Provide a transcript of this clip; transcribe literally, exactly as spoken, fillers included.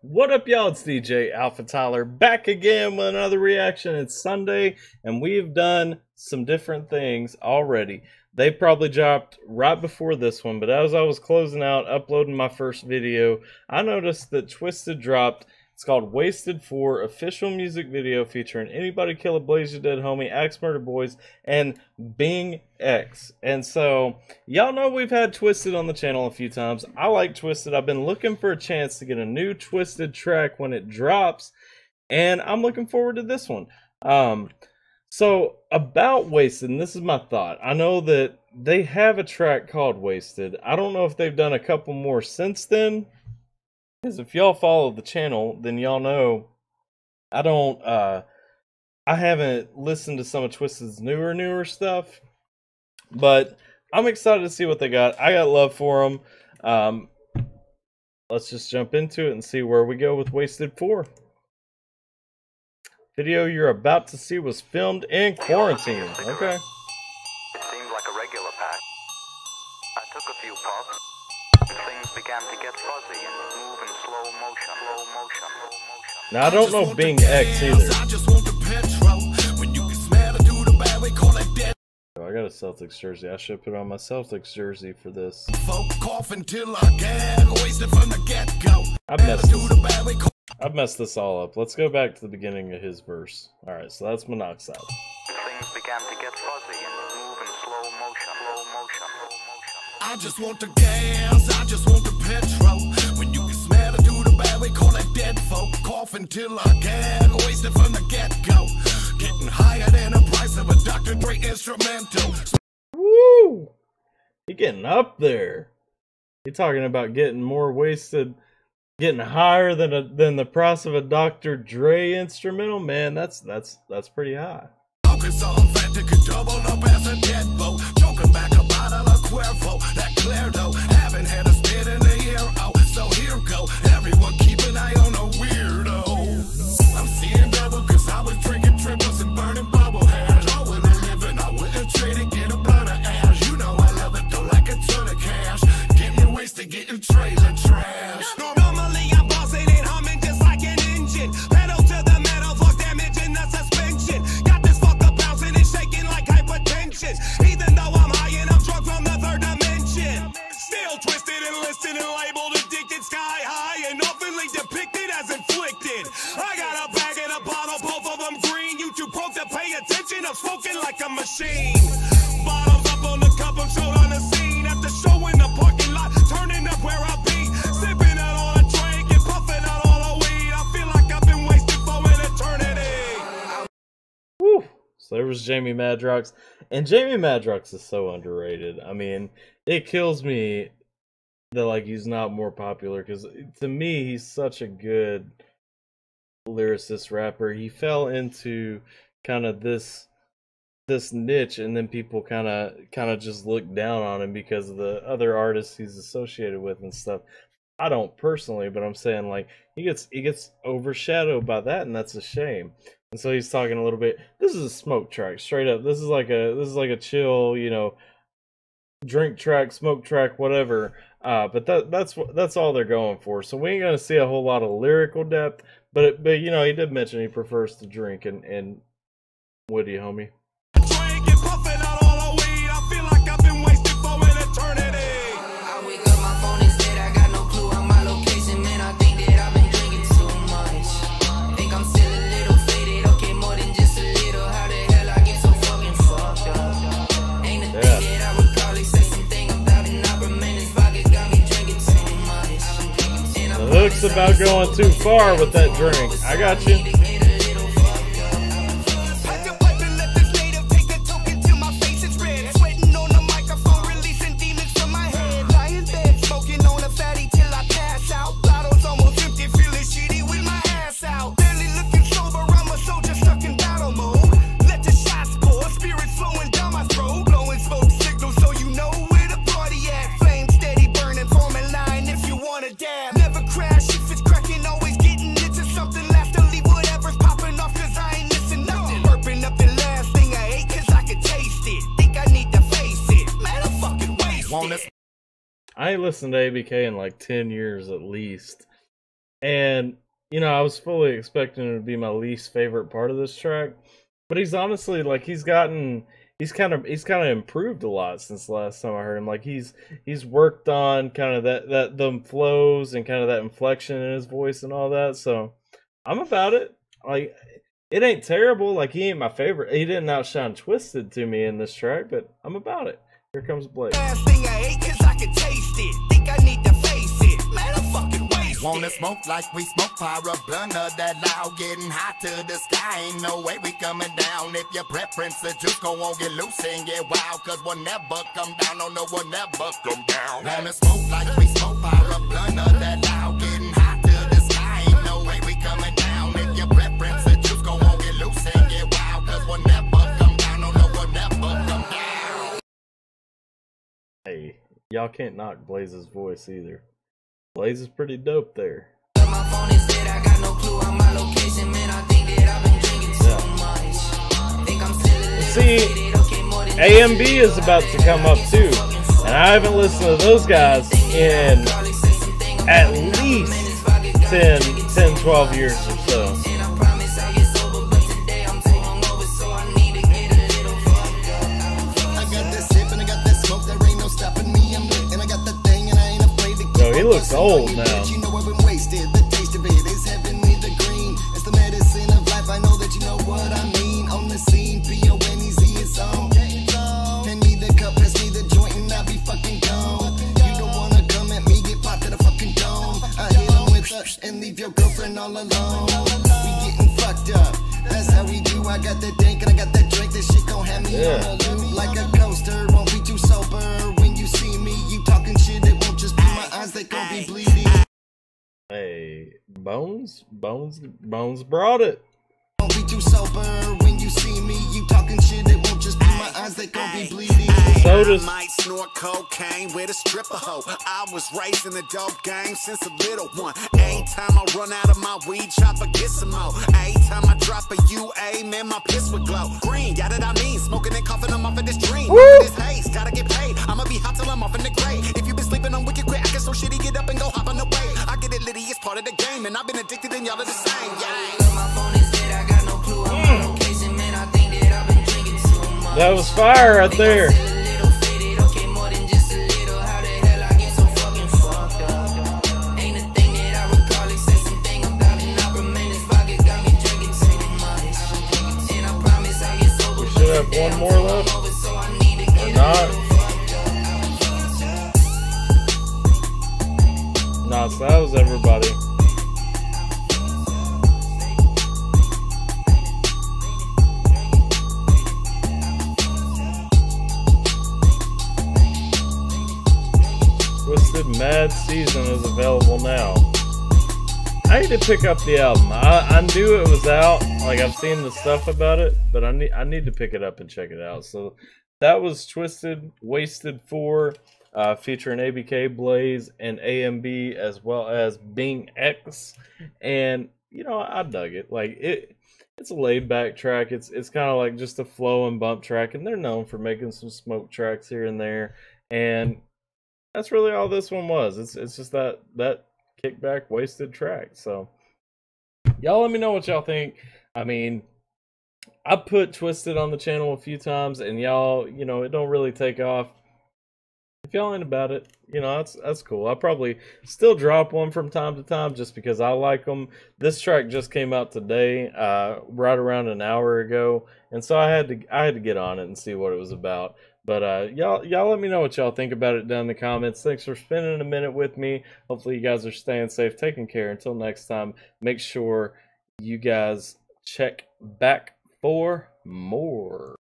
What up, y'all? It's D J AlphaTyler back again with another reaction. It's Sunday, and we've done some different things already. They probably dropped right before this one, but as I was closing out, uploading my first video, I noticed that Twiztid dropped. It's called Wasted four, official music video featuring Anybody Kill a Blaze Your Dead Homie, Axe Murder Boys, and Bingx. And so, y'all know we've had Twiztid on the channel a few times. I like Twiztid. I've been looking for a chance to get a new Twiztid track when it drops, and I'm looking forward to this one. Um, so, about Wasted, and this is my thought. I know that they have a track called Wasted. I don't know if they've done a couple more since then. Because if y'all follow the channel, then y'all know I don't, uh, I haven't listened to some of Twiztid's newer, newer stuff. But I'm excited to see what they got. I got love for them. Um, let's just jump into it and see where we go with Wasted four. Video you're about to see was filmed in quarantine. Okay. It seemed like a regular pack. I took a few puffs. Things began to get fuzzy and move in slow motion, slow motion, slow motion. Now I don't know Bingx either. Oh, I got a Celtics jersey. I should put on my Celtics jersey for this. I've messed this, I've messed this all up. Let's go back to the beginning of his verse. Alright, so that's Monoxide. Things began to get fuzzy and move in slow motion, slow motion, slow motion. I just want the gas, I just want the petrol. When you can smell it through the bad, we call it dead folk. Coughing till I gag, wasted from the get-go. Getting higher than the price of a Doctor Dre instrumental. Woo! You're getting up there. You're talking about getting more wasted, getting higher than a, than the price of a Doctor Dre instrumental. Man, that's that's that's pretty high. Double up as a dead boat, choking back a bottle of Cuervo, that clear though, haven't had a spit in a year, oh, so here go, everyone keep an eye on a weirdo. I'm seeing double cause I was drinking triples and burning bubble hairs, oh, and I living, I wouldn't trade it, get a blunt of ash, you know I love it though like a ton of cash, getting wasted, getting trailer trash. Normally I'm buzzing and humming just like an engine, pedal to the metal, fuck damage in the suspension, got this fuck up bouncing and shaking like hypertension, even though I'm high and I'm drunk from the third dimension, still twisted and listed and labeled addicted, sky high and oftenly depicted as inflicted. I got a bag and a bottle, both of them green, you too broke to pay attention, I'm smoking like a machine, bottles up on the cup, I'm showed on the scene, after show in the parking lot, turning up where I be, sipping out on a drink and puffing out all the weed, I feel like I've been wasted for an eternity. Woo! So there was Jamie Madrox, and Jamie Madrox is so underrated. I mean, it kills me that like he's not more popular, because to me he's such a good lyricist rapper. He fell into kind of this this niche, and then people kind of kind of just look down on him because of the other artists he's associated with and stuff. I don't personally, but I'm saying like he gets he gets overshadowed by that, and that's a shame. And so he's talking a little bit. This is a smoke track, straight up. This is like a this is like a chill, you know, drink track, smoke track, whatever. Uh, but that that's that's all they're going for. So we ain't gonna see a whole lot of lyrical depth. But it, but you know, he did mention he prefers to drink and and woody, homie. Drink and puffing out all the weed. I feel like I've been wasted for an eternity. I wake up, my phone is dead. I got no clue on my location, man. I think that I've been drinking too much. Think I'm still a little faded. Okay, more than just a little. How the hell I get so fucking fucked up? Ain't a Yeah. thing that I would probably say something about it. Not man, this vodka got me drinking too much. And The hook's about going too far with that drink. I got you. I ain't listened to A B K in like ten years at least. And you know, I was fully expecting it to be my least favorite part of this track, but he's honestly like he's gotten he's kind of he's kind of improved a lot since the last time I heard him. Like he's he's worked on kind of that that them flows and kind of that inflection in his voice and all that. So I'm about it. Like it ain't terrible. Like he ain't my favorite. He didn't outshine Twiztid to me in this track, but I'm about it. Here comes Blaze. Last thing I ate, cause I can taste it. Think I need to face it. Man, I'm fucking wasted. Wanna smoke like we smoke pyro blunter that loud, getting hot to the sky. Ain't no way we coming down. If your preference the juice go on, get loose and get wild. Cause we'll never come down. Oh no, we'll never come down. Wanna smoke like we smoke pyro blunter that loud, getting hot to the sky. Ain't no way we coming down. If your preference the juice go on, get loose and get wild. Cause we'll never come down. Oh no, we'll never come down. Hey, y'all can't knock Blaze's voice either. Blaze is pretty dope there. My phone is dead, I got no clue on my location, man. I think that I've been drinking too much. Think I'm still a little See, faded, okay, more than A M B is about to come up too, and I haven't listened to those guys in at least ten, ten, twelve years or so. and I promise I'll get sober, but today I'm too hungover, so I need to get a little fucked up. I got that sip and I got that smoke, there ain't no stopping me. I'm lit and I got that thing and I ain't afraid to Yo, he looks old now. You know I've been wasted. The taste of it is heavenly, the green. It's the medicine of life. I know that you know what I mean. On the scene, P O N E Z it's on. Hand me the cup, pass me the joint, and I'll be fucking gone. You don't wanna come at me, get popped to the fucking dome. I hit on with us and leave your girlfriend all alone. We getting fucked up. That's how we do. I got that dank and I got that drink. This shit gon' have me Yeah. on a loop like a coaster. Won't be too sober when you see me. You talking shit, it won't just be my eyes, they gon' be bleeding. Hey, Bones, Bones, Bones brought it. Won't be too sober when you see me. You talking shit, it won't just be my eyes, they gon' be bleeding. So does I might snort cocaine with a stripper hoe. I was raised in the dope game since a little one. Anytime I run out of my weed chopper, get some more. Anytime I drop a U A, man, my piss would glow. Green, yeah, that I mean. Smoking and coughing, I'm off of this dream. Woo! Off of this haze, gotta get paid. I'ma be hot till I'm off in the grave. If you been sleeping on wicked quick, I get so shitty, get up and go hop on the wave. I get it, Liddy, it's part of the game. And I've been addicted and y'all are the same, yeah. My phone is dead, I got no clue on my location, man. I think that I've been drinking too much. that was fire right there. Still a little faded, okay, more than just a little. How the hell I get so fucking fucked up? Ain't a thing that I recall except something about an opera, man. This vodka got me drinking too much. And I promise I'll get sober, We should have one more left. so I need to Or get not. Nah, so that was everybody. Twiztid Mad Season is available now. I need to pick up the album. I, I knew it was out. Like I've seen the stuff about it, but I need I need to pick it up and check it out. So that was Twiztid Wasted four, uh, featuring A B K, Blaze, and A M B, as well as Bingx. And you know, I dug it. Like it, it's a laid back track. It's it's kind of like just a flow and bump track, and they're known for making some smoke tracks here and there. And that's really all this one was. It's it's just that that kickback wasted track. So y'all let me know what y'all think. I mean, I put Twiztid on the channel a few times, and y'all, you know, it don't really take off. If y'all ain't about it, you know, that's that's cool. I'll probably still drop one from time to time just because I like them. This track just came out today, uh, right around an hour ago, and so I had to I had to get on it and see what it was about. But uh, y'all y'all let me know what y'all think about it down in the comments. Thanks for spending a minute with me. Hopefully you guys are staying safe, taking care. Until next time, make sure you guys check back for more.